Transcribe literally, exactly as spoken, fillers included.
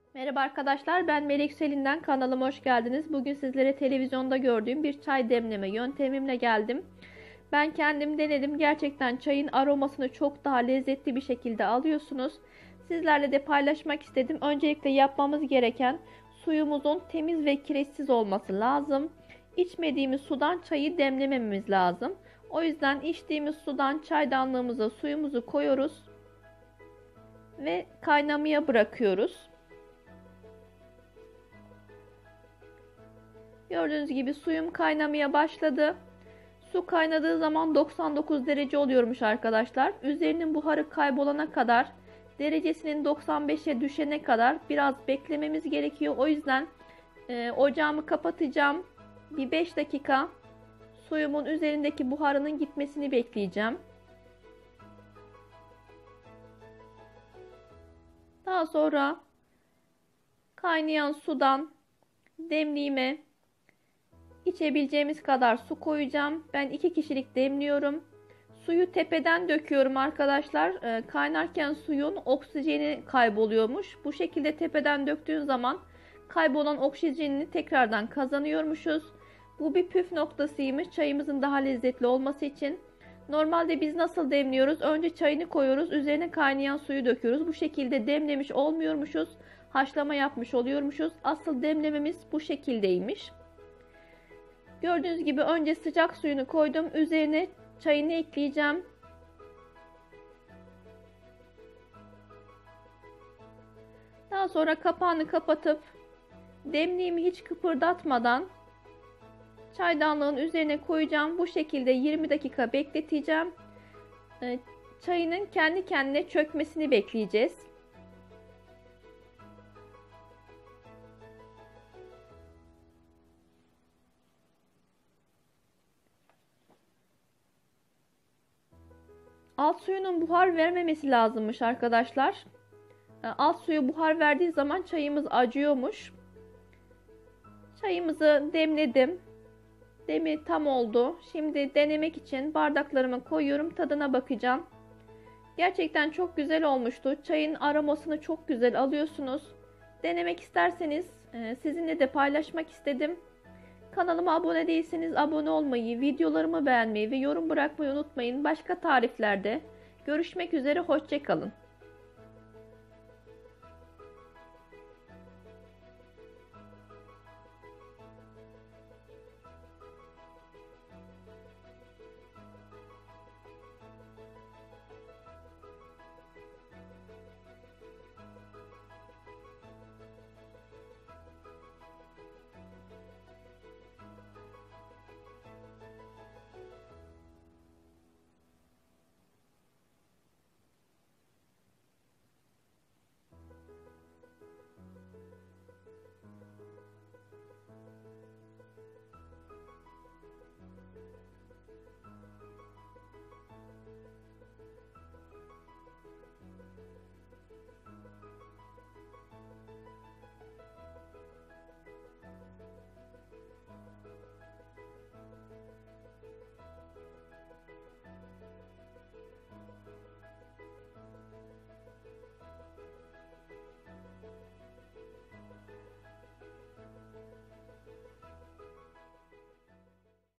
Merhaba arkadaşlar, ben Melek Selin'den kanalıma hoş geldiniz. Bugün sizlere televizyonda gördüğüm bir çay demleme yöntemimle geldim. Ben kendim denedim. Gerçekten çayın aromasını çok daha lezzetli bir şekilde alıyorsunuz. Sizlerle de paylaşmak istedim. Öncelikle yapmamız gereken suyumuzun temiz ve kireçsiz olması lazım. İçmediğimiz sudan çayı demlemememiz lazım. O yüzden içtiğimiz sudan çaydanlığımıza suyumuzu koyuyoruz ve kaynamaya bırakıyoruz. Gördüğünüz gibi suyum kaynamaya başladı. Su kaynadığı zaman doksan dokuz derece oluyormuş arkadaşlar. Üzerinin buharı kaybolana kadar, derecesinin doksan beşe düşene kadar biraz beklememiz gerekiyor. O yüzden e, ocağımı kapatacağım. Bir beş dakika suyumun üzerindeki buharının gitmesini bekleyeceğim. Daha sonra kaynayan sudan demliğime İçebileceğimiz kadar su koyacağım. Ben iki kişilik demliyorum. Suyu tepeden döküyorum arkadaşlar. E, kaynarken suyun oksijeni kayboluyormuş. Bu şekilde tepeden döktüğün zaman kaybolan oksijenini tekrardan kazanıyormuşuz. Bu bir püf noktasıymış çayımızın daha lezzetli olması için. Normalde biz nasıl demliyoruz? Önce çayını koyuyoruz. Üzerine kaynayan suyu döküyoruz. Bu şekilde demlemiş olmuyormuşuz. Haşlama yapmış oluyormuşuz. Asıl demlememiz bu şekildeymiş. Gördüğünüz gibi önce sıcak suyunu koydum. Üzerine çayını ekleyeceğim. Daha sonra kapağını kapatıp demliğimi hiç kıpırdatmadan çaydanlığın üzerine koyacağım. Bu şekilde yirmi dakika bekleteceğim. Çayının kendi kendine çökmesini bekleyeceğiz. Alt suyunun buhar vermemesi lazımmış arkadaşlar. Alt suyu buhar verdiği zaman çayımız acıyormuş. Çayımızı demledim. Demi tam oldu. Şimdi denemek için bardaklarıma koyuyorum. Tadına bakacağım. Gerçekten çok güzel olmuştu. Çayın aromasını çok güzel alıyorsunuz. Denemek isterseniz sizinle de paylaşmak istedim. Kanalıma abone değilseniz abone olmayı, videolarımı beğenmeyi ve yorum bırakmayı unutmayın. Başka tariflerde görüşmek üzere, hoşça kalın.